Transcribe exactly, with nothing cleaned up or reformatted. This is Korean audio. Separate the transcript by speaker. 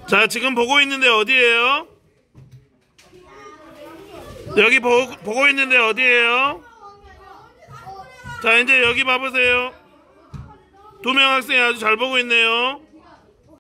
Speaker 1: 자, 지금 보고 있는데 어디예요? 여기 보, 보고 있는데 어디예요? 자, 이제 여기 봐보세요. 두 명 학생이 아주 잘 보고 있네요.